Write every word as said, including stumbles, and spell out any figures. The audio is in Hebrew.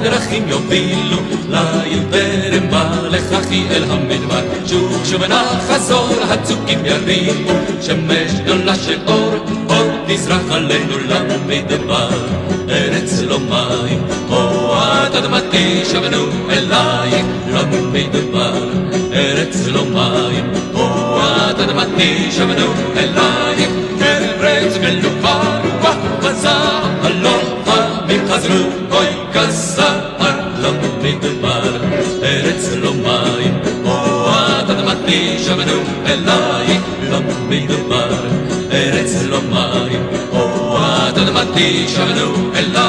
הדרכים יובילו ליל טרם בא לכחי אל המדבר. שוב שוב נחזור, הצוקים ירימו, שמש גדולה של אור, אור תזרח עלינו למדבר. ארץ לא מים, הועת אדמתי, שבנו אלייך למדבר. ארץ לא מים, הועת אדמתי, שבנו אלייך. ארץ מלוכה רוח וזעם, הלוחמים חזרו, אוי כזער למדבר. ארץ לא מים, הועת אדמתי, שבנו אלייך למדבר. ארץ לא מים, הועת אדמתי, שבנו אלייך.